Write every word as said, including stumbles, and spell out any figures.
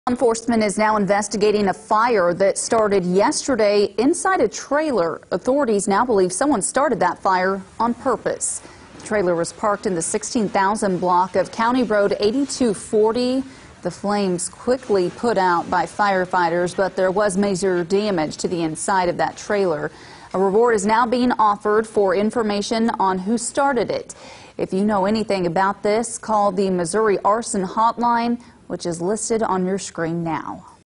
Law enforcement is now investigating a fire that started yesterday inside a trailer. Authorities now believe someone started that fire on purpose. The trailer was parked in the sixteen thousand block of County Road eighty-two forty. The flames quickly put out by firefighters, but there was major damage to the inside of that trailer. A reward is now being offered for information on who started it. If you know anything about this, call the Missouri Arson Hotline, which is listed on your screen now.